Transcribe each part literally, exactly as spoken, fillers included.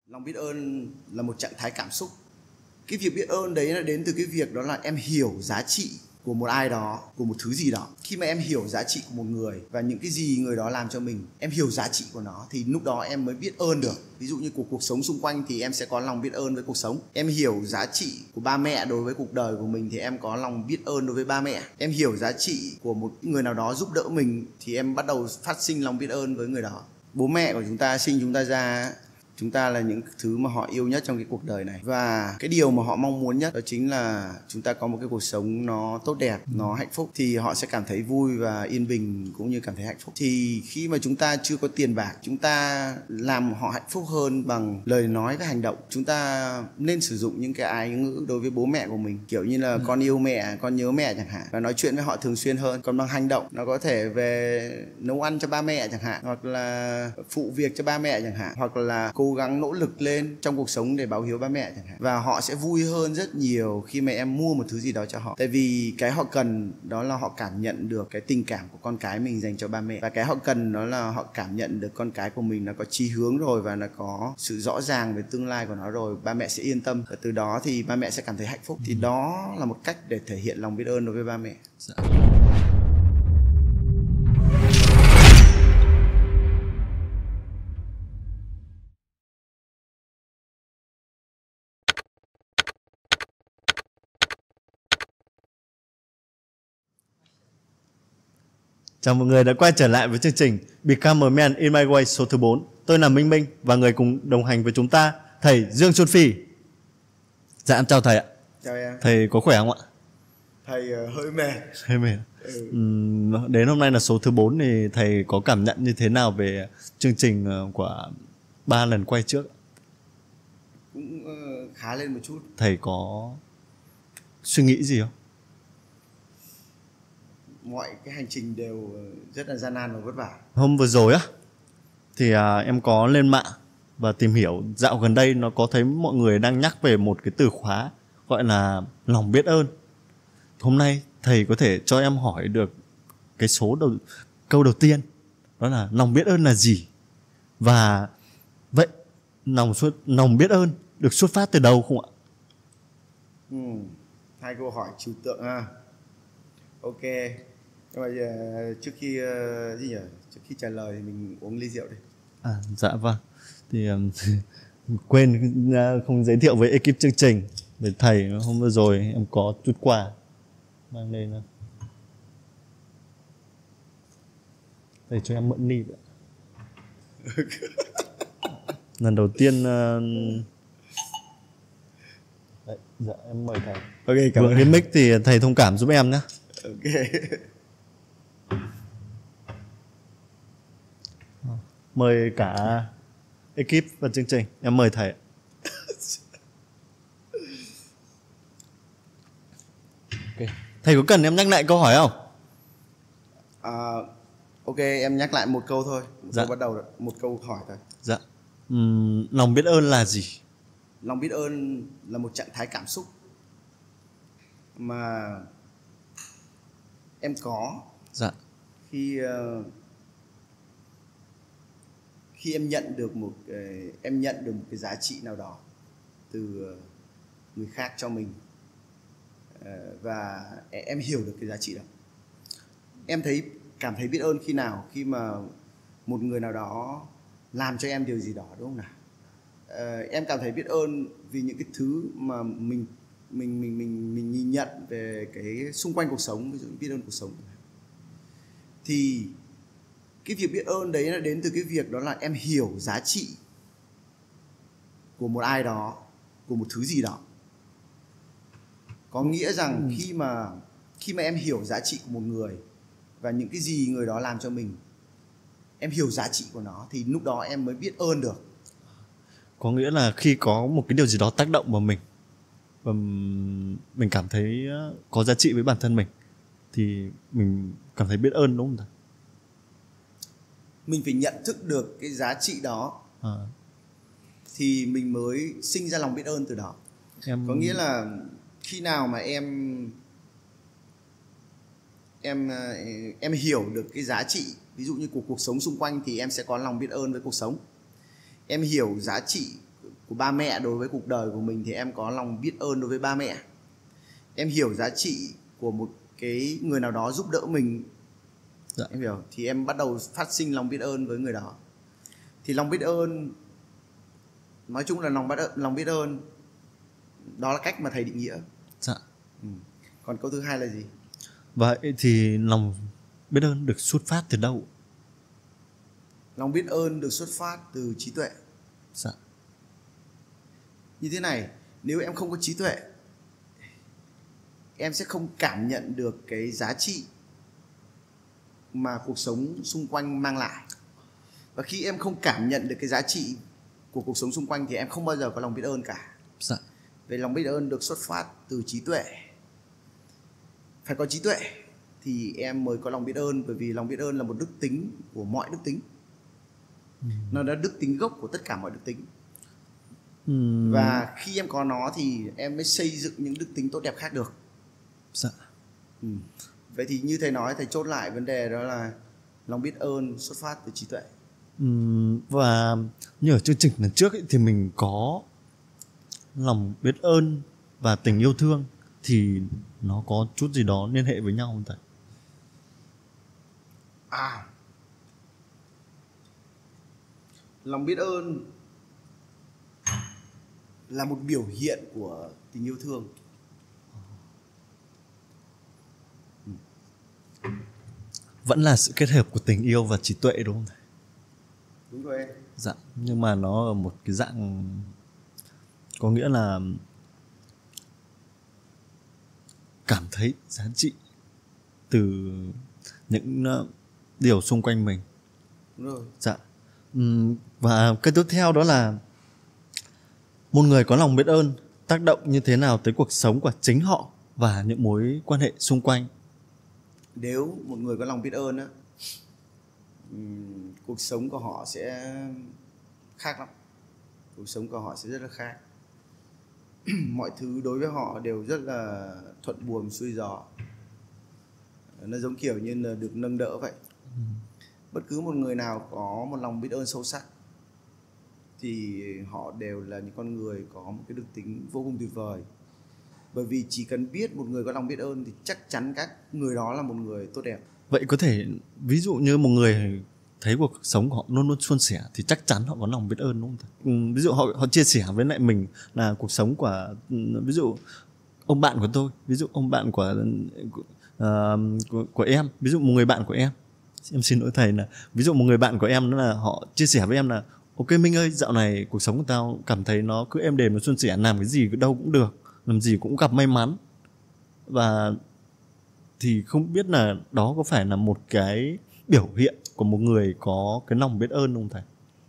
Lòng biết ơn là một trạng thái cảm xúc. Cái việc biết ơn đấy là đến từ cái việc đó là em hiểu giá trị của một ai đó, của một thứ gì đó. Khi mà em hiểu giá trị của một người và những cái gì người đó làm cho mình, em hiểu giá trị của nó thì lúc đó em mới biết ơn được. Ví dụ như của cuộc sống xung quanh thì em sẽ có lòng biết ơn với cuộc sống. Em hiểu giá trị của ba mẹ đối với cuộc đời của mình thì em có lòng biết ơn đối với ba mẹ. Em hiểu giá trị của một người nào đó giúp đỡ mình thì em bắt đầu phát sinh lòng biết ơn với người đó. Bố mẹ của chúng ta sinh chúng ta ra, chúng ta là những thứ mà họ yêu nhất trong cái cuộc đời này. Và cái điều mà họ mong muốn nhất đó chính là chúng ta có một cái cuộc sống nó tốt đẹp, nó hạnh phúc. Thì họ sẽ cảm thấy vui và yên bình cũng như cảm thấy hạnh phúc. Thì khi mà chúng ta chưa có tiền bạc, chúng ta làm họ hạnh phúc hơn bằng lời nói và hành động. Chúng ta nên sử dụng những cái ái ngữ đối với bố mẹ của mình, kiểu như là con yêu mẹ, con nhớ mẹ chẳng hạn, và nói chuyện với họ thường xuyên hơn. Còn bằng hành động, nó có thể về nấu ăn cho ba mẹ chẳng hạn, hoặc là phụ việc cho ba mẹ chẳng hạn, hoặc là cố gắng nỗ lực lên trong cuộc sống để báo hiếu ba mẹ chẳng hạn. Và họ sẽ vui hơn rất nhiều khi mà em mua một thứ gì đó cho họ. Tại vì cái họ cần đó là họ cảm nhận được cái tình cảm của con cái mình dành cho ba mẹ. Và cái họ cần đó là họ cảm nhận được con cái của mình nó có chí hướng rồi và nó có sự rõ ràng về tương lai của nó rồi. Ba mẹ sẽ yên tâm và từ đó thì ba mẹ sẽ cảm thấy hạnh phúc. Thì đó là một cách để thể hiện lòng biết ơn đối với ba mẹ. Dạ. Chào mọi người đã quay trở lại với chương trình Become a Man in My Way số thứ bốn. Tôi là Minh Minh và người cùng đồng hành với chúng ta, thầy Dương Xuân Phi. Dạ em chào thầy ạ. Chào em. Thầy có khỏe không ạ? Thầy uh, hơi mệt. Hơi mệt. Ừ. Uhm, đến hôm nay là số thứ bốn thì thầy có cảm nhận như thế nào về chương trình của ba lần quay trước? Cũng uh, khá lên một chút. Thầy có suy nghĩ gì không? Mọi cái hành trình đều rất là gian nan và vất vả. Hôm vừa rồi á thì à, em có lên mạng và tìm hiểu, dạo gần đây nó có thấy mọi người đang nhắc về một cái từ khóa gọi là lòng biết ơn. Hôm nay thầy có thể cho em hỏi được cái số đầu câu đầu tiên, đó là lòng biết ơn là gì? Và vậy lòng xuất lòng biết ơn được xuất phát từ đâu không ạ? Ừ, hai câu hỏi trừu tượng ha. Ok. Nhưng mà uh, trước khi uh, gì nhỉ? Trước khi trả lời thì mình uống ly rượu đi. À, dạ vâng. Thì um, quên uh, không giới thiệu với ekip chương trình. Với thầy hôm vừa rồi em có chút quà mang lên. Uh. Thầy cho em mượn ly. Lần đầu tiên uh... Đấy, dạ em mời thầy. Ok, cảm ơn. Cái mic thì thầy thông cảm giúp em nhé. Ok. Mời cả ekip và chương trình. Em mời thầy. Okay. Thầy có cần em nhắc lại câu hỏi không? À, ok, em nhắc lại một câu thôi. Một dạ. câu bắt đầu một câu hỏi thôi. Dạ. Uhm, lòng biết ơn là gì? Lòng biết ơn là một trạng thái cảm xúc mà em có. Dạ. Khi uh, khi em nhận được một uh, em nhận được một cái giá trị nào đó từ uh, người khác cho mình, uh, và em hiểu được cái giá trị đó. Em thấy cảm thấy biết ơn khi nào? Khi mà một người nào đó làm cho em điều gì đó, đúng không nào? Uh, em cảm thấy biết ơn vì những cái thứ mà mình mình mình mình mình nhìn nhận về cái xung quanh cuộc sống, ví dụ biết ơn cuộc sống. Thì cái việc biết ơn đấy là đến từ cái việc đó là em hiểu giá trị của một ai đó, của một thứ gì đó. Có nghĩa rằng ừ. khi mà khi mà em hiểu giá trị của một người và những cái gì người đó làm cho mình, em hiểu giá trị của nó thì lúc đó em mới biết ơn được. Có nghĩa là khi có một cái điều gì đó tác động vào mình và mình cảm thấy có giá trị với bản thân mình thì mình cảm thấy biết ơn, đúng không thầy? Mình phải nhận thức được cái giá trị đó à. Thì mình mới sinh ra lòng biết ơn từ đó. Em... Có nghĩa là khi nào mà em em em hiểu được cái giá trị, ví dụ như của cuộc sống xung quanh thì em sẽ có lòng biết ơn với cuộc sống. Em hiểu giá trị của ba mẹ đối với cuộc đời của mình thì em có lòng biết ơn đối với ba mẹ. Em hiểu giá trị của một cái người nào đó giúp đỡ mình. Dạ. Em hiểu, thì em bắt đầu phát sinh lòng biết ơn với người đó. Thì lòng biết ơn, nói chung là lòng, lòng biết ơn đó là cách mà thầy định nghĩa. Dạ. Ừ. Còn câu thứ hai là gì? Vậy thì lòng biết ơn được xuất phát từ đâu? Lòng biết ơn được xuất phát từ trí tuệ. Dạ. Như thế này, nếu em không có trí tuệ, em sẽ không cảm nhận được cái giá trị mà cuộc sống xung quanh mang lại. Và khi em không cảm nhận được cái giá trị của cuộc sống xung quanh thì em không bao giờ có lòng biết ơn cả. Dạ. Vậy lòng biết ơn được xuất phát từ trí tuệ. Phải có trí tuệ thì em mới có lòng biết ơn, bởi vì lòng biết ơn là một đức tính của mọi đức tính. Ừ. Nó là đức tính gốc của tất cả mọi đức tính. Ừ. Và khi em có nó thì em mới xây dựng những đức tính tốt đẹp khác được. Dạ. Ừ. Vậy thì như thầy nói, thầy chốt lại vấn đề đó là lòng biết ơn xuất phát từ trí tuệ. Ừ. Và như ở chương trình lần trước ấy, thì mình có lòng biết ơn và tình yêu thương, thì nó có chút gì đó liên hệ với nhau không thầy? À, lòng biết ơn là một biểu hiện của tình yêu thương. Vẫn là sự kết hợp của tình yêu và trí tuệ đúng không thầy? Đúng rồi em. Dạ, nhưng mà nó ở một cái dạng, có nghĩa là cảm thấy giá trị từ những điều xung quanh mình. Đúng rồi. Dạ. Và cái tiếp theo đó là một người có lòng biết ơn tác động như thế nào tới cuộc sống của chính họ và những mối quan hệ xung quanh? Nếu một người có lòng biết ơn á, cuộc sống của họ sẽ khác lắm. Cuộc sống của họ sẽ rất là khác. Mọi thứ đối với họ đều rất là thuận buồm xuôi gió. Nó giống kiểu như là được nâng đỡ vậy. Ừ. Bất cứ một người nào có một lòng biết ơn sâu sắc thì họ đều là những con người có một cái đức tính vô cùng tuyệt vời. Bởi vì chỉ cần biết một người có lòng biết ơn thì chắc chắn các người đó là một người tốt đẹp. Vậy có thể ví dụ như một người thấy cuộc sống của họ luôn luôn suôn sẻ thì chắc chắn họ có lòng biết ơn đúng không thầy? Ừ, ví dụ họ họ chia sẻ với lại mình là cuộc sống của, ví dụ ông bạn của tôi, ví dụ ông bạn của uh, của, của em, ví dụ một người bạn của em, em xin lỗi thầy, là ví dụ một người bạn của em đó là họ chia sẻ với em là ok Minh ơi, dạo này cuộc sống của tao cảm thấy nó cứ êm đềm, nó suôn sẻ, làm cái gì đâu cũng được, làm gì cũng gặp may mắn. Và thì không biết là đó có phải là một cái biểu hiện của một người có cái lòng biết ơn không thầy?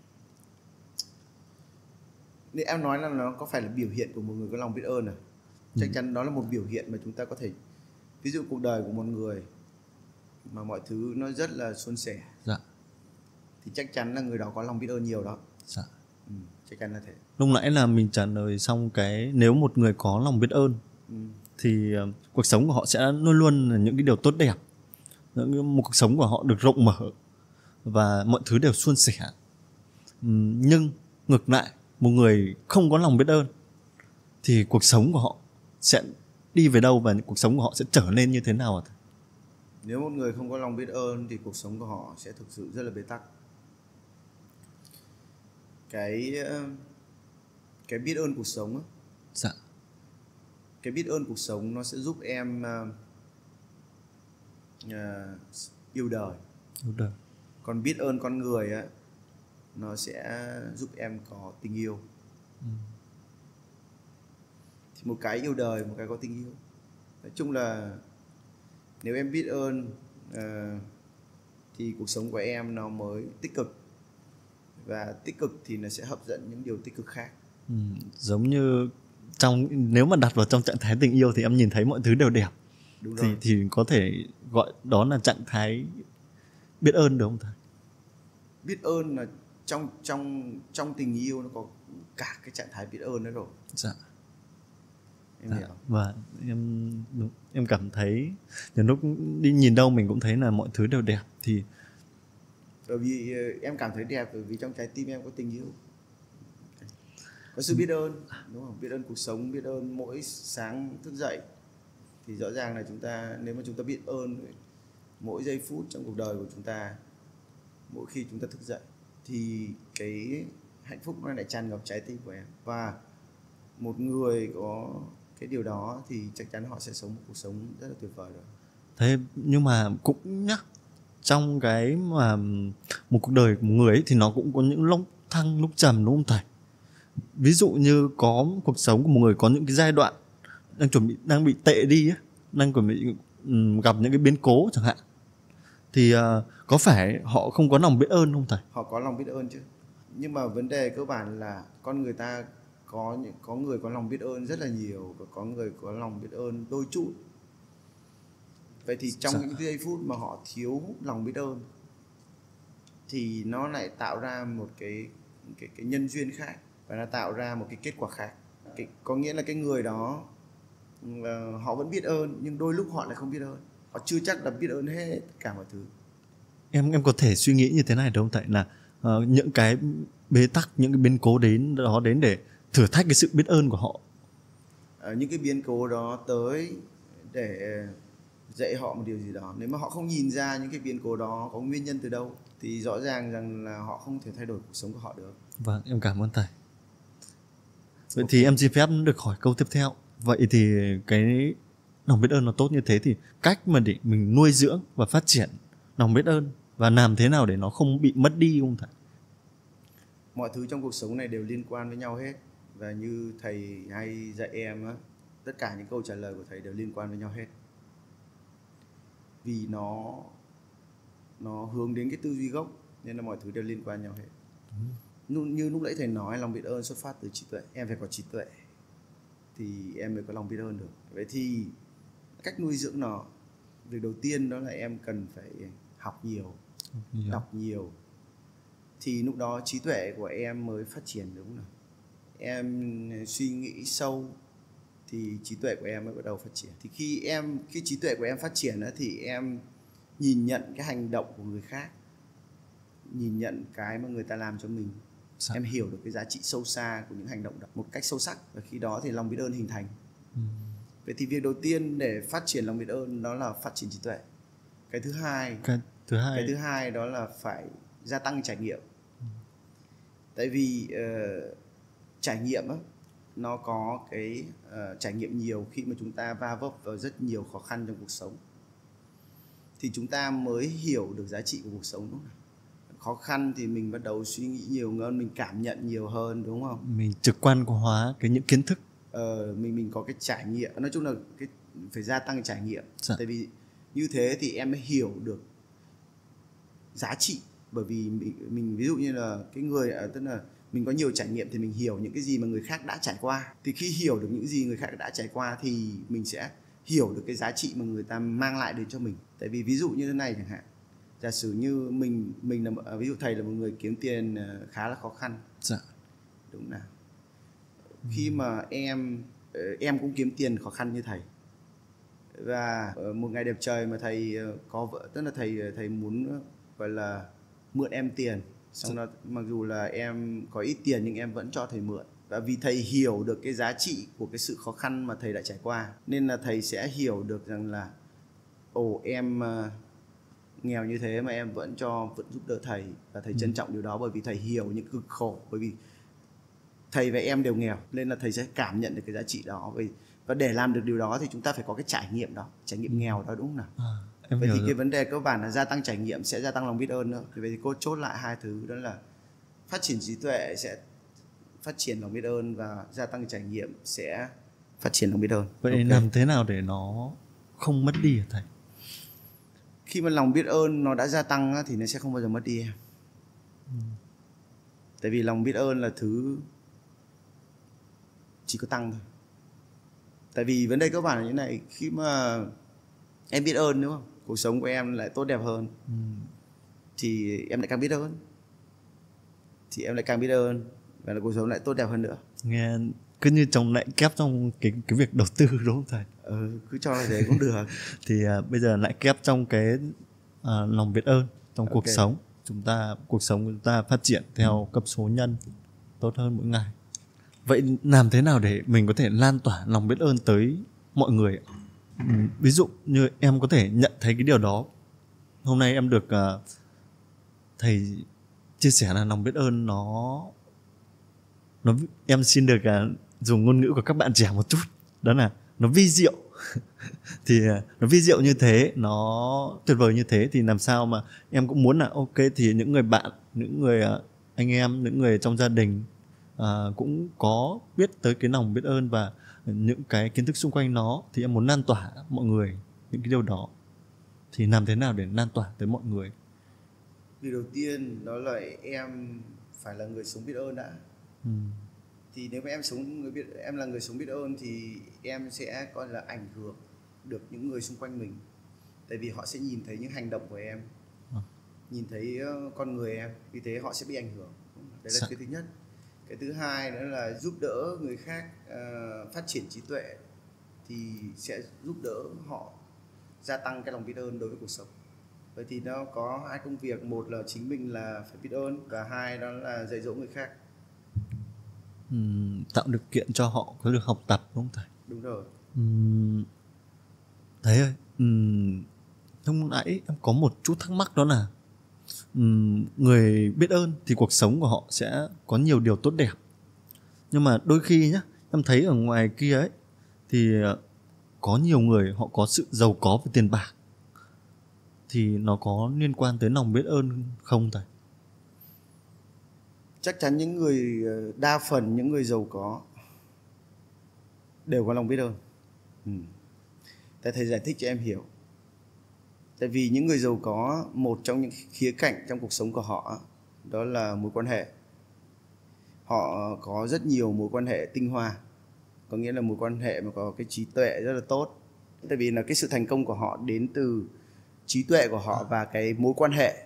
Nếu em nói là nó có phải là biểu hiện của một người có lòng biết ơn à? Chắc ừ. chắn đó là một biểu hiện mà chúng ta có thể, ví dụ cuộc đời của một người mà mọi thứ nó rất là suôn sẻ, dạ, thì chắc chắn là người đó có lòng biết ơn nhiều đó. Dạ. Ừ, chắc chắn là thế. Lúc nãy là mình trả lời xong cái nếu một người có lòng biết ơn ừ. thì uh, cuộc sống của họ sẽ luôn luôn là những cái điều tốt đẹp, một cuộc sống của họ được rộng mở và mọi thứ đều suôn sẻ. uhm, Nhưng ngược lại, một người không có lòng biết ơn thì cuộc sống của họ sẽ đi về đâu và cuộc sống của họ sẽ trở nên như thế nào ạ? Nếu một người không có lòng biết ơn thì cuộc sống của họ sẽ thực sự rất là bế tắc. Cái cái biết ơn cuộc sống á, dạ, cái biết ơn cuộc sống nó sẽ giúp em uh, uh, yêu đời. yêu đời. Còn biết ơn con người á, nó sẽ giúp em có tình yêu. ừ. Thì một cái yêu đời, một cái có tình yêu. Nói chung là nếu em biết ơn uh, thì cuộc sống của em nó mới tích cực, và tích cực thì nó sẽ hấp dẫn những điều tích cực khác. ừ, Giống như trong, nếu mà đặt vào trong trạng thái tình yêu thì em nhìn thấy mọi thứ đều đẹp. Đúng thì, rồi. thì có thể gọi đó là trạng thái biết ơn được không thầy? Biết ơn là trong trong trong tình yêu nó có cả cái trạng thái biết ơn đó rồi. Dạ. Em dạ. hiểu. Và em em cảm thấy nhiều lúc đi nhìn đâu mình cũng thấy là mọi thứ đều đẹp. Thì bởi vì em cảm thấy đẹp bởi vì trong trái tim em có tình yêu. Và sự biết ơn, đúng không? Biết ơn cuộc sống, biết ơn mỗi sáng thức dậy. Thì rõ ràng là chúng ta, nếu mà chúng ta biết ơn mỗi giây phút trong cuộc đời của chúng ta, mỗi khi chúng ta thức dậy, thì cái hạnh phúc nó lại tràn ngập trái tim của em. Và một người có cái điều đó thì chắc chắn họ sẽ sống một cuộc sống rất là tuyệt vời rồi. Thế nhưng mà cũng nhá, trong cái mà một cuộc đời của một người ấy, thì nó cũng có những lúc thăng lúc trầm, đúng không thầy? Ví dụ như có cuộc sống của một người có những cái giai đoạn đang chuẩn bị đang bị tệ đi ấy, đang chuẩn bị um, gặp những cái biến cố chẳng hạn, thì uh, có phải họ không có lòng biết ơn không thầy? Họ có lòng biết ơn chứ, nhưng mà vấn đề cơ bản là con người ta có những có người có lòng biết ơn rất là nhiều và có người có lòng biết ơn đôi chút. Vậy thì trong những giây phút mà họ thiếu lòng biết ơn thì nó lại tạo ra một cái cái, cái nhân duyên khác, và nó tạo ra một cái kết quả khác. Cái, có nghĩa là cái người đó uh, họ vẫn biết ơn, nhưng đôi lúc họ lại không biết ơn. Họ chưa chắc là biết ơn hết cả mọi thứ. Em em có thể suy nghĩ như thế này đúng không thầy, là uh, những cái bế tắc, những cái biến cố đến đó đến để thử thách cái sự biết ơn của họ. Uh, những cái biến cố đó tới để dạy họ một điều gì đó. Nếu mà họ không nhìn ra những cái biến cố đó có nguyên nhân từ đâu thì rõ ràng rằng là họ không thể thay đổi cuộc sống của họ được. Vâng, em cảm ơn thầy. Vậy okay. Thì em xin phép được hỏi câu tiếp theo. Vậy thì cái lòng biết ơn nó tốt như thế thì cách mà để mình nuôi dưỡng và phát triển lòng biết ơn và làm thế nào để nó không bị mất đi không thầy? Mọi thứ trong cuộc sống này đều liên quan với nhau hết. Và như thầy hay dạy em á, tất cả những câu trả lời của thầy đều liên quan với nhau hết. Vì nó nó hướng đến cái tư duy gốc nên là mọi thứ đều liên quan nhau hết. Ừ. Như lúc nãy thầy nói, lòng biết ơn xuất phát từ trí tuệ. Em phải có trí tuệ thì em mới có lòng biết ơn được. Vậy thì cách nuôi dưỡng nó, việc đầu tiên đó là em cần phải học nhiều, yeah. đọc nhiều, thì lúc đó trí tuệ của em mới phát triển, đúng không? Em suy nghĩ sâu thì trí tuệ của em mới bắt đầu phát triển. Thì khi em khi trí tuệ của em phát triển đó, thì em nhìn nhận cái hành động của người khác, nhìn nhận cái mà người ta làm cho mình. Sao? Em hiểu được cái giá trị sâu xa của những hành động đó một cách sâu sắc, và khi đó thì lòng biết ơn hình thành. Ừ. Vậy thì việc đầu tiên để phát triển lòng biết ơn đó là phát triển trí tuệ. Cái thứ hai, cái thứ hai, cái thứ hai đó là phải gia tăng trải nghiệm. Ừ. Tại vì uh, trải nghiệm á, nó có cái uh, trải nghiệm nhiều khi mà chúng ta va vấp vào rất nhiều khó khăn trong cuộc sống thì chúng ta mới hiểu được giá trị của cuộc sống, đúng không? Khó khăn thì mình bắt đầu suy nghĩ nhiều hơn, mình cảm nhận nhiều hơn, đúng không? Mình trực quan hóa cái những kiến thức. Ờ, mình mình có cái trải nghiệm, nói chung là cái phải gia tăng trải nghiệm. Dạ. Tại vì như thế thì em mới hiểu được giá trị. Bởi vì mình, mình ví dụ như là cái người, tức là mình có nhiều trải nghiệm thì mình hiểu những cái gì mà người khác đã trải qua. Thì khi hiểu được những gì người khác đã trải qua thì mình sẽ hiểu được cái giá trị mà người ta mang lại đến cho mình. Tại vì ví dụ như thế này chẳng hạn, giả sử như mình mình là ví dụ thầy là một người kiếm tiền khá là khó khăn. Dạ. Đúng nào. Khi mà em em cũng kiếm tiền khó khăn như thầy, và một ngày đẹp trời mà thầy có vợ, tức là thầy thầy muốn gọi là mượn em tiền, xong đó mặc dù là em có ít tiền nhưng em vẫn cho thầy mượn. Và vì thầy hiểu được cái giá trị của cái sự khó khăn mà thầy đã trải qua, nên là thầy sẽ hiểu được rằng là ồ, em nghèo như thế mà em vẫn cho, vẫn giúp đỡ thầy, và thầy ừ. trân trọng điều đó, bởi vì thầy hiểu những cực khổ, bởi vì thầy và em đều nghèo nên là thầy sẽ cảm nhận được cái giá trị đó. Và để làm được điều đó thì chúng ta phải có cái trải nghiệm đó, trải nghiệm nghèo đó, đúng không nào? À, em vậy thì rồi. Cái vấn đề cơ bản là gia tăng trải nghiệm sẽ gia tăng lòng biết ơn nữa. Vậy thì cô chốt lại hai thứ, đó là phát triển trí tuệ sẽ phát triển lòng biết ơn, và gia tăng trải nghiệm sẽ phát triển lòng biết ơn. Vậy okay. Làm thế nào để nó không mất đi hả thầy? Khi mà lòng biết ơn nó đã gia tăng thì nó sẽ không bao giờ mất đi em. Ừ. Tại vì lòng biết ơn là thứ chỉ có tăng thôi. Tại vì vấn đề cơ bản là như này, khi mà em biết ơn, đúng không? Cuộc sống của em lại tốt đẹp hơn. Ừ. Thì em lại càng biết ơn. Thì em lại càng biết ơn, và là cuộc sống lại tốt đẹp hơn nữa. Nghe cứ như chồng lại kép trong cái cái việc đầu tư, đúng không thầy? Ừ, cứ cho là thế cũng được. Thì uh, bây giờ lại kép trong cái uh, lòng biết ơn trong okay. cuộc sống. Chúng ta cuộc sống của chúng ta phát triển theo ừ. cấp số nhân tốt hơn mỗi ngày. Vậy làm thế nào để mình có thể lan tỏa lòng biết ơn tới mọi người? Ừ, ví dụ như em có thể nhận thấy cái điều đó. Hôm nay em được uh, thầy chia sẻ là lòng biết ơn nó, nó em xin được uh, dùng ngôn ngữ của các bạn trẻ một chút, đó là nó vi diệu. Thì uh, nó vi diệu như thế, nó tuyệt vời như thế, thì làm sao mà em cũng muốn là ok thì những người bạn, những người uh, anh em, những người trong gia đình uh, cũng có biết tới cái lòng biết ơn và những cái kiến thức xung quanh nó, thì em muốn lan tỏa mọi người những cái điều đó. Thì làm thế nào để lan tỏa tới mọi người? Điều đầu tiên đó là em phải là người sống biết ơn đã. Ừ. Thì nếu mà em sống người biết em là người sống biết ơn thì em sẽ coi là ảnh hưởng được những người xung quanh mình. Tại vì họ sẽ nhìn thấy những hành động của em, à. nhìn thấy con người em, vì thế họ sẽ bị ảnh hưởng. Đấy là Sao? Cái thứ nhất. Cái thứ hai nữa là giúp đỡ người khác uh, phát triển trí tuệ, thì sẽ giúp đỡ họ gia tăng cái lòng biết ơn đối với cuộc sống. Vậy thì nó có hai công việc, một là chính mình là phải biết ơn, và hai đó là dạy dỗ người khác. Uhm, tạo điều kiện cho họ có được học tập, đúng không thầy? Đúng rồi. Uhm, thầy ơi, uhm, lúc nãy em có một chút thắc mắc, đó là uhm, người biết ơn thì cuộc sống của họ sẽ có nhiều điều tốt đẹp. Nhưng mà đôi khi nhá, em thấy ở ngoài kia ấy thì có nhiều người họ có sự giàu có về tiền bạc, thì nó có liên quan tới lòng biết ơn không thầy? Chắc chắn những người, đa phần những người giàu có đều có lòng biết ơn. Ừ. Tại thầy giải thích cho em hiểu. Tại vì những người giàu có, một trong những khía cạnh trong cuộc sống của họ đó là mối quan hệ. Họ có rất nhiều mối quan hệ tinh hoa, có nghĩa là mối quan hệ mà có cái trí tuệ rất là tốt. Tại vì là cái sự thành công của họ đến từ trí tuệ của họ và cái mối quan hệ.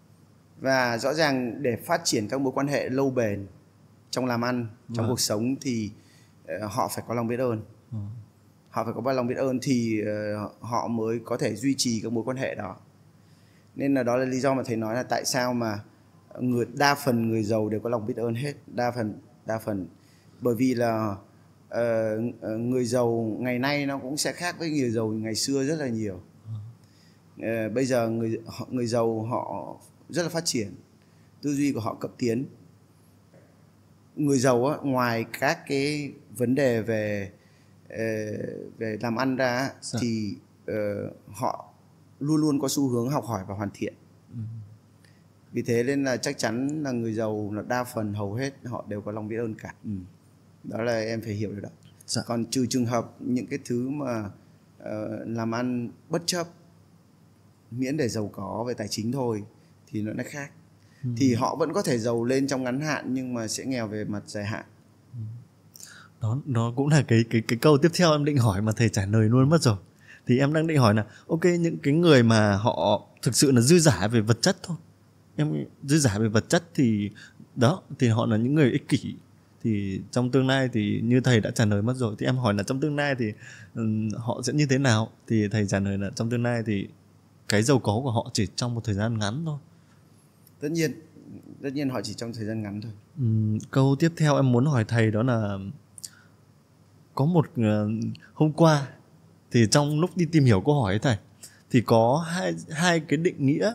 Và rõ ràng để phát triển các mối quan hệ lâu bền trong làm ăn, trong à. cuộc sống thì uh, họ phải có lòng biết ơn. À. Họ phải có lòng biết ơn thì uh, họ mới có thể duy trì các mối quan hệ đó. Nên là đó là lý do mà thầy nói là tại sao mà người đa phần người giàu đều có lòng biết ơn hết, đa phần đa phần bởi vì là uh, người giàu ngày nay nó cũng sẽ khác với người giàu ngày xưa rất là nhiều. Uh, bây giờ người người giàu họ rất là phát triển, tư duy của họ cấp tiến. Người giàu á, ngoài các cái vấn đề về uh, về làm ăn ra Sao? thì uh, họ luôn luôn có xu hướng học hỏi và hoàn thiện. Ừ. Vì thế nên là chắc chắn là người giàu là đa phần hầu hết họ đều có lòng biết ơn cả. Ừ. Đó là em phải hiểu được đó. Dạ. Còn trừ trường hợp những cái thứ mà uh, làm ăn bất chấp, miễn để giàu có về tài chính thôi thì nó lại khác. Ừ. Thì họ vẫn có thể giàu lên trong ngắn hạn nhưng mà sẽ nghèo về mặt dài hạn. Ừ. Đó, đó cũng là cái cái cái câu tiếp theo em định hỏi mà thầy trả lời luôn mất rồi. Thì em đang định hỏi là ok, những cái người mà họ thực sự là dư giả về vật chất thôi, em dư giả về vật chất thì đó, thì họ là những người ích kỷ. Thì trong tương lai thì như thầy đã trả lời mất rồi, thì em hỏi là trong tương lai thì um, họ sẽ như thế nào? Thì thầy trả lời là trong tương lai thì cái giàu có của họ chỉ trong một thời gian ngắn thôi. Tất nhiên, tất nhiên họ chỉ trong thời gian ngắn thôi. Um, câu tiếp theo em muốn hỏi thầy đó là có một uh, hôm qua thì trong lúc đi tìm hiểu câu hỏi ấy thầy, thì có hai hai cái định nghĩa,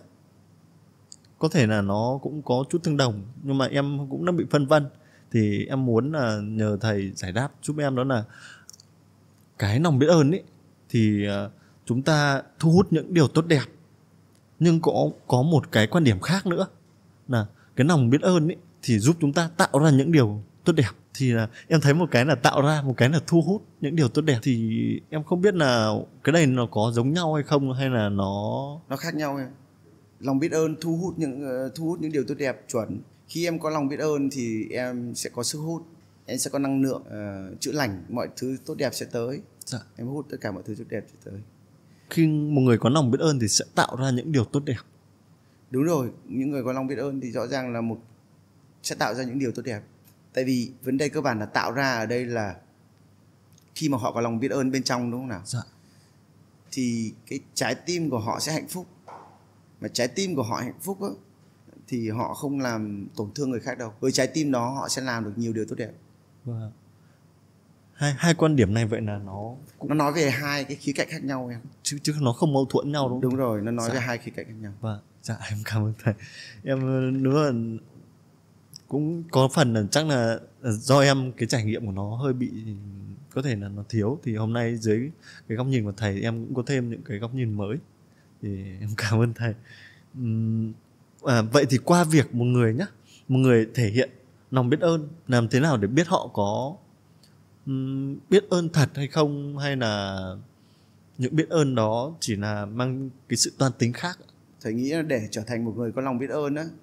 có thể là nó cũng có chút tương đồng nhưng mà em cũng đang bị phân vân, thì em muốn là nhờ thầy giải đáp giúp em. Đó là cái lòng biết ơn ấy thì chúng ta thu hút những điều tốt đẹp, nhưng có có một cái quan điểm khác nữa là cái lòng biết ơn ấy thì giúp chúng ta tạo ra những điều tốt đẹp. Thì là em thấy một cái là tạo ra, một cái là thu hút những điều tốt đẹp, thì em không biết là cái này nó có giống nhau hay không, hay là nó nó khác nhau em. Lòng biết ơn thu hút những uh, thu hút những điều tốt đẹp chuẩn. Khi em có lòng biết ơn thì em sẽ có sức hút, em sẽ có năng lượng uh, chữa lành, mọi thứ tốt đẹp sẽ tới. Dạ. Em hút tất cả mọi thứ tốt đẹp sẽ tới. Khi một người có lòng biết ơn thì sẽ tạo ra những điều tốt đẹp. Đúng rồi, những người có lòng biết ơn thì rõ ràng là một sẽ tạo ra những điều tốt đẹp. Tại vì vấn đề cơ bản là tạo ra ở đây là khi mà họ có lòng biết ơn bên trong, đúng không nào? Dạ. Thì cái trái tim của họ sẽ hạnh phúc. Mà trái tim của họ hạnh phúc á, thì họ không làm tổn thương người khác đâu. Với trái tim đó họ sẽ làm được nhiều điều tốt đẹp. Và hai hai quan điểm này vậy là nó nó nói về hai cái khía cạnh khác nhau em, chứ chứ nó không mâu thuẫn nhau đúng không? Đúng rồi, nó nói Dạ. về hai khía cạnh khác nhau. Vâng, dạ em cảm ơn thầy. Em nữa là cũng có phần là chắc là do em cái trải nghiệm của nó hơi bị, có thể là nó thiếu, thì hôm nay dưới cái góc nhìn của thầy em cũng có thêm những cái góc nhìn mới, thì em cảm ơn thầy. Uhm, à, vậy thì qua việc một người nhá, một người thể hiện lòng biết ơn, làm thế nào để biết họ có um, biết ơn thật hay không, hay là những biết ơn đó chỉ là mang cái sự toan tính khác? Thầy nghĩ là để trở thành một người có lòng biết ơn á,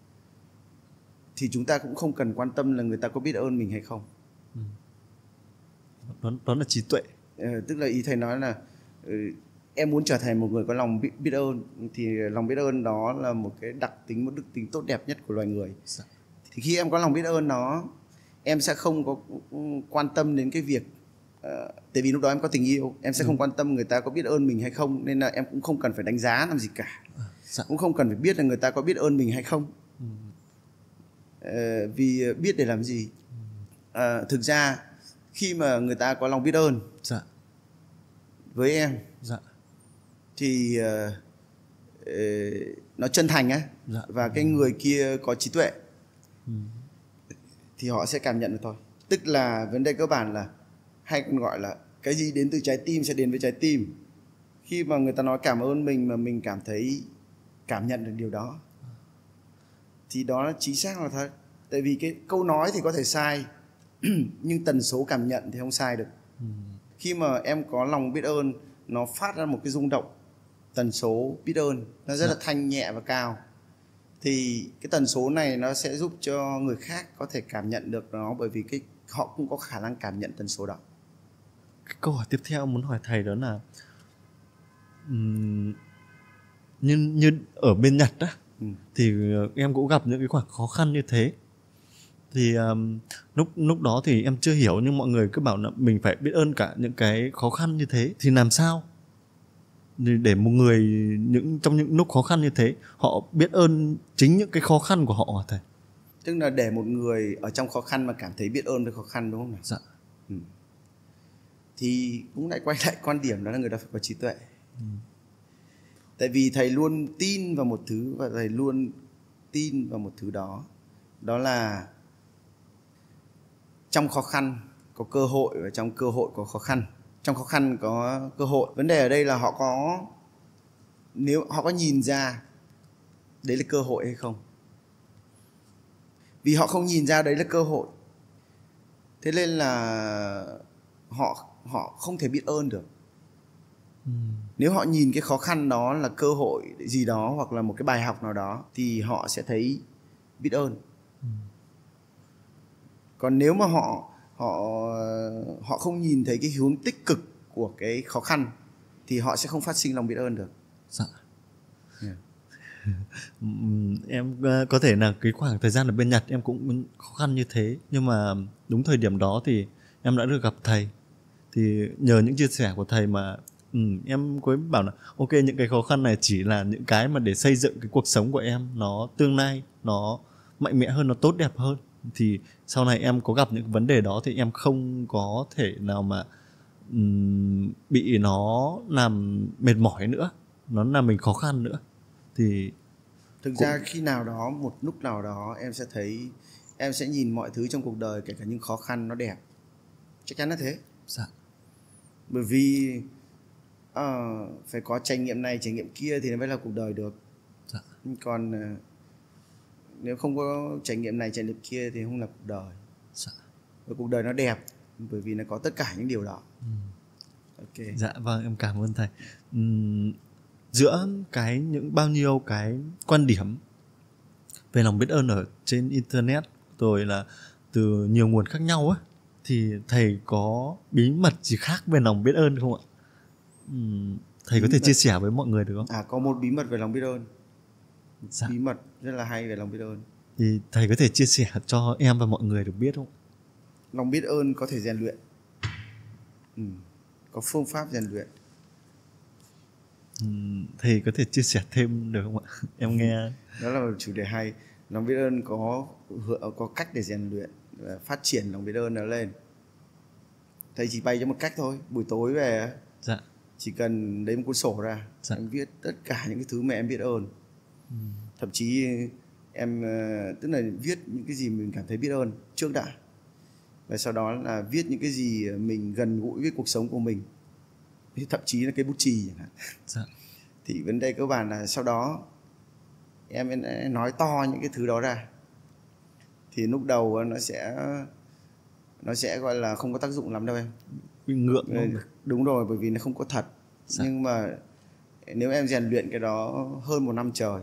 thì chúng ta cũng không cần quan tâm là người ta có biết ơn mình hay không. Ừ. Đó, đó là trí tuệ. Ờ, tức là ý thầy nói là ừ, em muốn trở thành một người có lòng biết, biết ơn, thì lòng biết ơn đó là một cái đặc tính, một đức tính tốt đẹp nhất của loài người. Dạ. Thì khi em có lòng biết ơn đó, em sẽ không có quan tâm đến cái việc uh, tại vì lúc đó em có tình yêu, em sẽ Đúng. không quan tâm người ta có biết ơn mình hay không, nên là em cũng không cần phải đánh giá làm gì cả. Dạ. Cũng không cần phải biết là người ta có biết ơn mình hay không. Ừ. Uh, vì biết để làm gì? Uh, thực ra khi mà người ta có lòng biết ơn, dạ, với em, dạ, thì uh, uh, nó chân thành á, dạ, và cái người kia có trí tuệ, ừ. thì họ sẽ cảm nhận được thôi. Tức là vấn đề cơ bản là, hay còn gọi là cái gì đến từ trái tim sẽ đến với trái tim. Khi mà người ta nói cảm ơn mình mà mình cảm thấy cảm nhận được điều đó, thì đó là chính xác là thật. Tại vì cái câu nói thì có thể sai nhưng tần số cảm nhận thì không sai được. Ừ. Khi mà em có lòng biết ơn, nó phát ra một cái rung động, tần số biết ơn nó rất dạ. là thanh nhẹ và cao, thì cái tần số này nó sẽ giúp cho người khác có thể cảm nhận được nó, bởi vì cái họ cũng có khả năng cảm nhận tần số đó. Cái câu hỏi tiếp theo muốn hỏi thầy đó là um, như, như ở bên Nhật á, ừ. thì em cũng gặp những cái khoảng khó khăn như thế. Thì um, lúc lúc đó thì em chưa hiểu, nhưng mọi người cứ bảo là mình phải biết ơn cả những cái khó khăn như thế. Thì làm sao để một người những trong những lúc khó khăn như thế họ biết ơn chính những cái khó khăn của họ hả thầy? Tức là để một người ở trong khó khăn mà cảm thấy biết ơn với khó khăn, đúng không nào? Dạ. Ừ. Thì cũng lại quay lại quan điểm đó là người ta phải có trí tuệ. Ừ. Tại vì thầy luôn tin vào một thứ, và thầy luôn tin vào một thứ đó, đó là trong khó khăn có cơ hội, và trong cơ hội có khó khăn. Trong khó khăn có cơ hội. Vấn đề ở đây là họ có, nếu họ có nhìn ra đấy là cơ hội hay không. Vì họ không nhìn ra đấy là cơ hội, thế nên là họ họ không thể biết ơn được. Ừ. Nếu họ nhìn cái khó khăn đó là cơ hội gì đó, hoặc là một cái bài học nào đó, thì họ sẽ thấy biết ơn. Ừ. Còn nếu mà họ họ họ không nhìn thấy cái hướng tích cực của cái khó khăn, thì họ sẽ không phát sinh lòng biết ơn được. Dạ. Yeah. Em có thể là cái khoảng thời gian ở bên Nhật em cũng khó khăn như thế, nhưng mà đúng thời điểm đó thì em đã được gặp thầy. Thì nhờ những chia sẻ của thầy mà ừ, em có bảo là ok, những cái khó khăn này chỉ là những cái mà để xây dựng cái cuộc sống của em nó tương lai nó mạnh mẽ hơn, nó tốt đẹp hơn. Thì sau này em có gặp những vấn đề đó thì em không có thể nào mà um, bị nó làm mệt mỏi nữa, nó làm mình khó khăn nữa. Thì thực cũng... ra khi nào đó, một lúc nào đó em sẽ thấy, em sẽ nhìn mọi thứ trong cuộc đời, kể cả những khó khăn, nó đẹp. Chắc chắn là thế. Dạ. Bởi vì uh, phải có trải nghiệm này, trải nghiệm kia thì nó mới là cuộc đời được. Dạ. Còn uh, nếu không có trải nghiệm này, trải nghiệm kia thì không là cuộc đời. Dạ. Và cuộc đời nó đẹp bởi vì nó có tất cả những điều đó. Ừ. Ok. Dạ vâng, em cảm ơn thầy. Uhm, giữa cái những bao nhiêu cái quan điểm về lòng biết ơn ở trên internet, rồi là từ nhiều nguồn khác nhau á, thì thầy có bí mật gì khác về lòng biết ơn không ạ? Uhm, thầy bí có thể mật. chia sẻ với mọi người được không? À, có một bí mật về lòng biết ơn. Dạ. Bí mật rất là hay về lòng biết ơn. Thì thầy có thể chia sẻ cho em và mọi người được biết không? Lòng biết ơn có thể rèn luyện. Ừ. Có phương pháp rèn luyện. Ừ, thầy có thể chia sẻ thêm được không ạ? Em nghe đó là một chủ đề hay. Lòng biết ơn có có cách để rèn luyện. và phát triển lòng biết ơn nó lên. Thầy chỉ bày cho một cách thôi, buổi tối về Dạ. chỉ cần lấy một cuốn sổ ra, Dạ. em viết tất cả những cái thứ mà em biết ơn. Ừ. Thậm chí em tức là viết những cái gì mình cảm thấy biết ơn trước đã, và sau đó là viết những cái gì mình gần gũi với cuộc sống của mình, thậm chí là cái bút chì chẳng hạn. Dạ. Thì vấn đề cơ bản là sau đó em nói to những cái thứ đó ra, thì lúc đầu nó sẽ nó sẽ gọi là không có tác dụng lắm đâu em, bị ngượng. Đúng, đúng rồi, bởi vì nó không có thật. Dạ. Nhưng mà nếu em rèn luyện cái đó hơn một năm trời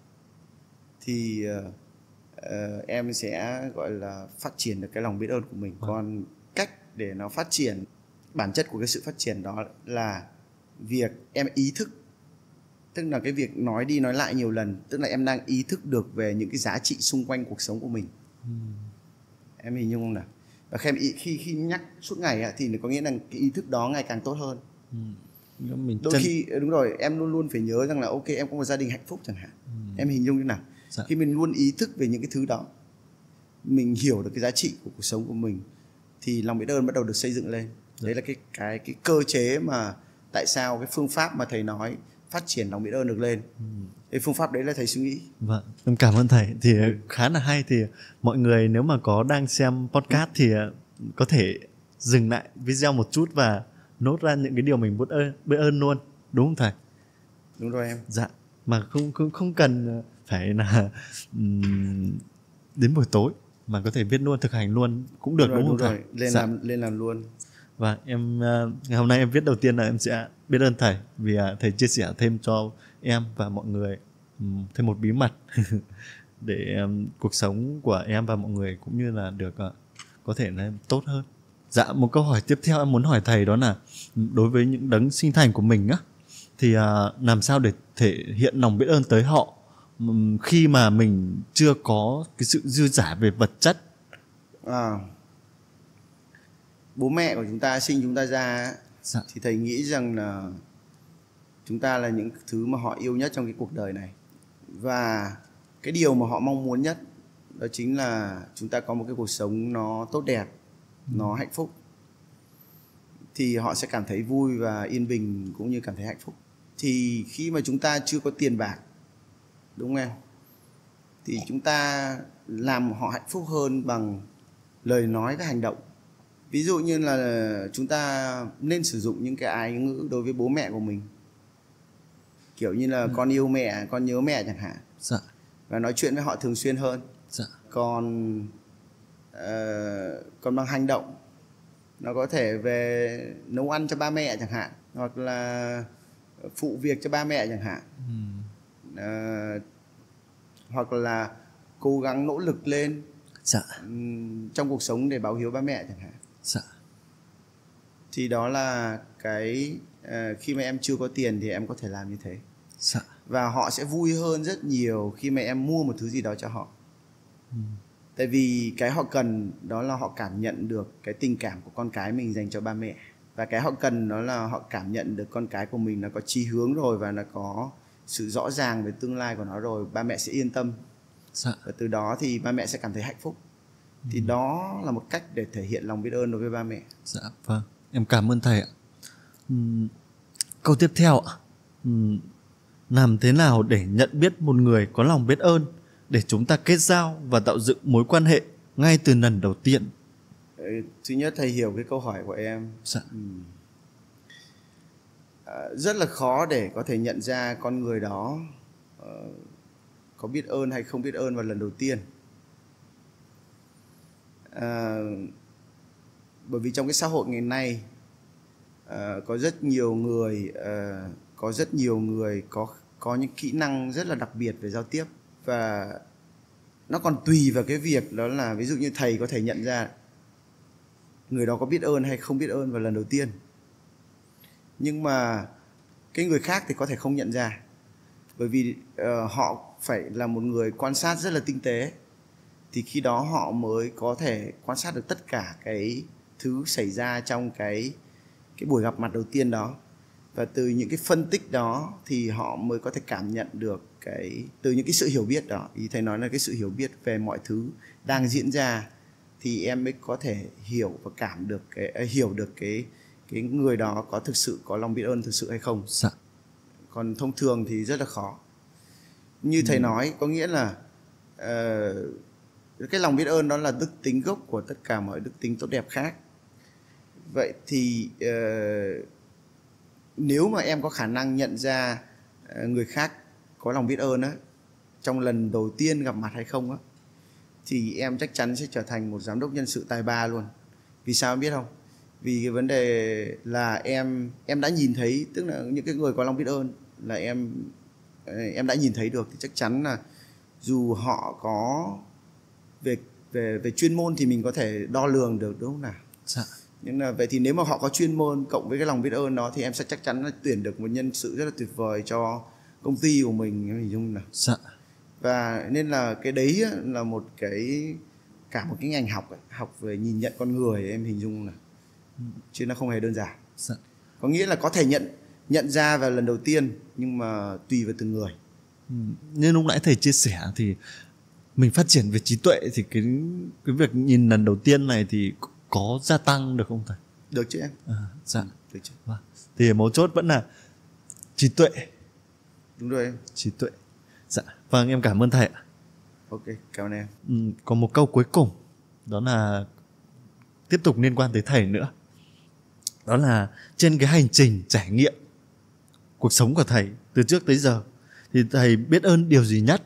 thì uh, em sẽ gọi là phát triển được cái lòng biết ơn của mình. Vâng. Còn cách để nó phát triển, bản chất của cái sự phát triển đó là việc em ý thức, tức là cái việc nói đi nói lại nhiều lần, tức là em đang ý thức được về những cái giá trị xung quanh cuộc sống của mình. Ừ. Em hình dung không nào? Và khi, em ý, khi, khi nhắc suốt ngày thì có nghĩa là cái ý thức đó ngày càng tốt hơn. Ừ. Mình đôi chân... khi đúng rồi, em luôn luôn phải nhớ rằng là ok, em có một gia đình hạnh phúc chẳng hạn. Ừ. Em hình dung như nào? Dạ. Khi mình luôn ý thức về những cái thứ đó, mình hiểu được cái giá trị của cuộc sống của mình, thì lòng biết ơn bắt đầu được xây dựng lên. Dạ. Đấy là cái cái cái cơ chế mà tại sao cái phương pháp mà thầy nói phát triển lòng biết ơn được lên. Ừ. Cái phương pháp đấy là thầy suy nghĩ. Vâng, em cảm ơn thầy. Thì ừ. khá là hay. Thì mọi người nếu mà có đang xem podcast ừ. thì có thể dừng lại video một chút và nốt ra những cái điều mình biết ơn, biết ơn luôn, đúng không thầy? Đúng rồi em. Dạ, mà không không không cần phải là um, đến buổi tối mà có thể viết luôn, thực hành luôn cũng được, đúng, rồi, đúng, đúng không thầy? Lên dạ. làm lên làm luôn. Và em ngày hôm nay em viết đầu tiên là em sẽ biết ơn thầy vì thầy chia sẻ thêm cho em và mọi người um, thêm một bí mật để um, cuộc sống của em và mọi người cũng như là được uh, có thể là tốt hơn. Dạ, một câu hỏi tiếp theo em muốn hỏi thầy đó là đối với những đấng sinh thành của mình á, thì uh, làm sao để thể hiện lòng biết ơn tới họ um, khi mà mình chưa có cái sự dư dả về vật chất? À, bố mẹ của chúng ta sinh chúng ta ra, dạ. thì thầy nghĩ rằng là chúng ta là những thứ mà họ yêu nhất trong cái cuộc đời này, và cái điều mà họ mong muốn nhất đó chính là chúng ta có một cái cuộc sống nó tốt đẹp, ừ. nó hạnh phúc, thì họ sẽ cảm thấy vui và yên bình cũng như cảm thấy hạnh phúc. Thì khi mà chúng ta chưa có tiền bạc, đúng không em, thì chúng ta làm họ hạnh phúc hơn bằng lời nói và hành động. Ví dụ như là chúng ta nên sử dụng những cái ái ngữ đối với bố mẹ của mình, kiểu như là ừ. con yêu mẹ, con nhớ mẹ chẳng hạn. Dạ. Và nói chuyện với họ thường xuyên hơn. Dạ. Còn uh, còn bằng hành động, nó có thể về nấu ăn cho ba mẹ chẳng hạn, hoặc là phụ việc cho ba mẹ chẳng hạn. ừ. uh, Hoặc là cố gắng nỗ lực lên, dạ. um, trong cuộc sống để báo hiếu ba mẹ chẳng hạn. Dạ. Thì đó là cái uh, khi mà em chưa có tiền thì em có thể làm như thế. Dạ. Và họ sẽ vui hơn rất nhiều khi mà em mua một thứ gì đó cho họ. ừ. Tại vì cái họ cần đó là họ cảm nhận được cái tình cảm của con cái mình dành cho ba mẹ. Và cái họ cần đó là họ cảm nhận được con cái của mình nó có chí hướng rồi, và nó có sự rõ ràng về tương lai của nó rồi, ba mẹ sẽ yên tâm. Dạ. Và từ đó thì ba mẹ sẽ cảm thấy hạnh phúc. ừ. Thì đó là một cách để thể hiện lòng biết ơn đối với ba mẹ. Dạ, vâng, em cảm ơn thầy ạ. uhm, Câu tiếp theo ạ. uhm, Làm thế nào để nhận biết một người có lòng biết ơn để chúng ta kết giao và tạo dựng mối quan hệ ngay từ lần đầu tiên? Thứ nhất, thầy hiểu cái câu hỏi của em. Dạ. ừ. à, Rất là khó để có thể nhận ra con người đó uh, có biết ơn hay không biết ơn vào lần đầu tiên. à, Bởi vì trong cái xã hội ngày nay uh, có rất nhiều người uh, có rất nhiều người có có những kỹ năng rất là đặc biệt về giao tiếp, và nó còn tùy vào cái việc đó là ví dụ như thầy có thể nhận ra người đó có biết ơn hay không biết ơn vào lần đầu tiên, nhưng mà cái người khác thì có thể không nhận ra, bởi vì uh, họ phải là một người quan sát rất là tinh tế, thì khi đó họ mới có thể quan sát được tất cả cái thứ xảy ra trong cái cái buổi gặp mặt đầu tiên đó. Và từ những cái phân tích đó thì họ mới có thể cảm nhận được cái, từ những cái sự hiểu biết đó, ý thầy nói là cái sự hiểu biết về mọi thứ đang diễn ra, thì em mới có thể hiểu và cảm được cái hiểu được cái cái người đó có thực sự có lòng biết ơn thực sự hay không. Dạ. Còn thông thường thì rất là khó. Như thầy ừ. nói, có nghĩa là uh, cái lòng biết ơn đó là đức tính gốc của tất cả mọi đức tính tốt đẹp khác. Vậy thì uh, nếu mà em có khả năng nhận ra uh, người khác có lòng biết ơn á, trong lần đầu tiên gặp mặt hay không á, thì em chắc chắn sẽ trở thành một giám đốc nhân sự tài ba luôn. Vì sao em biết không? Vì cái vấn đề là em em đã nhìn thấy, tức là những cái người có lòng biết ơn là em em đã nhìn thấy được, thì chắc chắn là dù họ có về về về chuyên môn thì mình có thể đo lường được, đúng không nào? Dạ. Nhưng là vậy thì nếu mà họ có chuyên môn cộng với cái lòng biết ơn đó thì em sẽ chắc chắn là tuyển được một nhân sự rất là tuyệt vời cho công ty của mình, em hình dung nào? Dạ. Và nên là cái đấy là một cái cả một cái ngành học ấy, học về nhìn nhận con người, em hình dung là chứ nó không hề đơn giản. Dạ. Có nghĩa là có thể nhận nhận ra vào lần đầu tiên, nhưng mà tùy vào từng người. Ừ. Như lúc nãy thầy chia sẻ thì mình phát triển về trí tuệ thì cái cái việc nhìn lần đầu tiên này thì có gia tăng được không thầy? Được chứ em. À, dạ. Ừ, được chứ. Vâng. Thì mấu chốt vẫn là trí tuệ. Đúng rồi em. Trí tuệ. Dạ. Vâng, em cảm ơn thầy ạ. Ok, cảm ơn em. Ừ, còn một câu cuối cùng, đó là tiếp tục liên quan tới thầy nữa. Đó là trên cái hành trình trải nghiệm cuộc sống của thầy từ trước tới giờ thì thầy biết ơn điều gì nhất?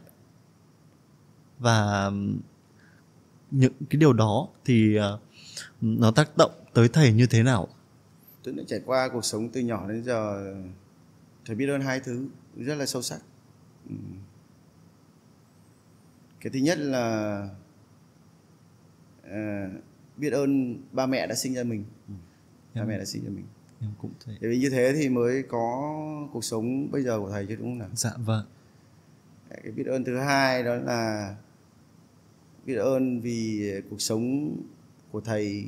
Và những cái điều đó thì nó tác động tới thầy như thế nào? Tôi đã trải qua cuộc sống từ nhỏ đến giờ, thầy biết ơn hai thứ rất là sâu sắc. Cái thứ nhất là à, biết ơn ba mẹ đã sinh ra mình. Ừ. Ba mẹ đã sinh ra mình. Em cũng thế. Bởi vì như thế thì mới có cuộc sống bây giờ của thầy chứ, đúng không nào? Dạ vâng. Cái biết ơn thứ hai đó là biết ơn vì cuộc sống của thầy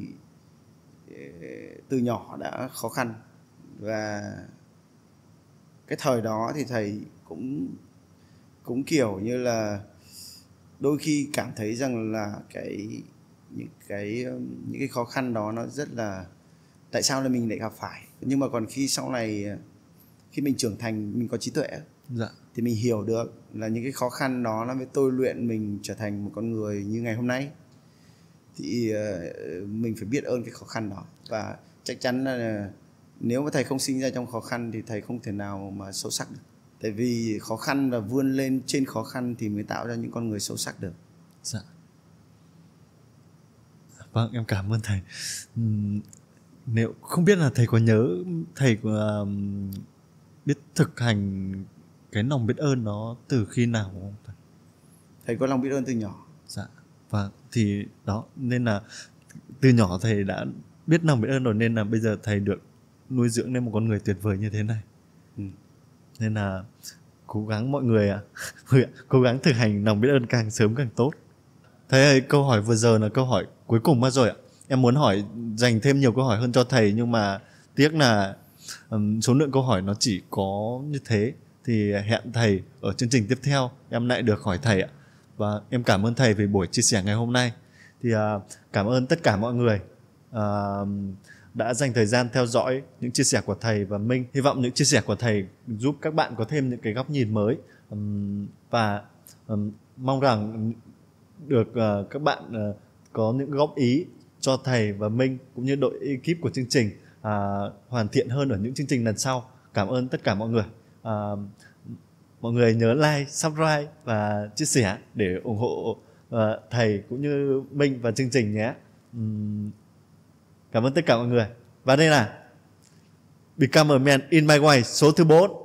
từ nhỏ đã khó khăn, và cái thời đó thì thầy cũng cũng kiểu như là đôi khi cảm thấy rằng là cái những cái những cái khó khăn đó nó rất là, tại sao là mình lại gặp phải. Nhưng mà còn khi sau này khi mình trưởng thành, mình có trí tuệ, dạ, thì mình hiểu được là những cái khó khăn đó nó mới tôi luyện mình trở thành một con người như ngày hôm nay. Thì uh, mình phải biết ơn cái khó khăn đó, và chắc chắn là nếu mà thầy không sinh ra trong khó khăn thì thầy không thể nào mà sâu sắc được. Tại vì khó khăn và vươn lên trên khó khăn thì mới tạo ra những con người sâu sắc được. Dạ. Vâng, em cảm ơn thầy. Uhm, nếu không biết là thầy có nhớ thầy có, um, biết thực hành cái lòng biết ơn nó từ khi nào không thầy? Thầy có lòng biết ơn từ nhỏ. Dạ. Và thì đó, nên là từ nhỏ thầy đã biết lòng biết ơn rồi, nên là bây giờ thầy được nuôi dưỡng nên một con người tuyệt vời như thế này. Ừ. Nên là cố gắng mọi người ạ, à, cố gắng thực hành lòng biết ơn càng sớm càng tốt. Thầy ơi, câu hỏi vừa giờ là câu hỏi cuối cùng mất rồi ạ. Em muốn hỏi dành thêm nhiều câu hỏi hơn cho thầy, nhưng mà tiếc là um, số lượng câu hỏi nó chỉ có như thế. Thì hẹn thầy ở chương trình tiếp theo em lại được hỏi thầy ạ. Và em cảm ơn thầy về buổi chia sẻ ngày hôm nay. Thì uh, cảm ơn tất cả mọi người uh, đã dành thời gian theo dõi những chia sẻ của thầy và Minh. Hy vọng những chia sẻ của thầy giúp các bạn có thêm những cái góc nhìn mới, um, và um, mong rằng được uh, các bạn uh, có những góp ý cho thầy và Minh cũng như đội ekip của chương trình uh, hoàn thiện hơn ở những chương trình lần sau. Cảm ơn tất cả mọi người. Uh, mọi người nhớ like, subscribe và chia sẻ để ủng hộ uh, thầy cũng như Minh và chương trình nhé. Um, cảm ơn tất cả mọi người. Và đây là Become a Man in My Way số thứ bốn.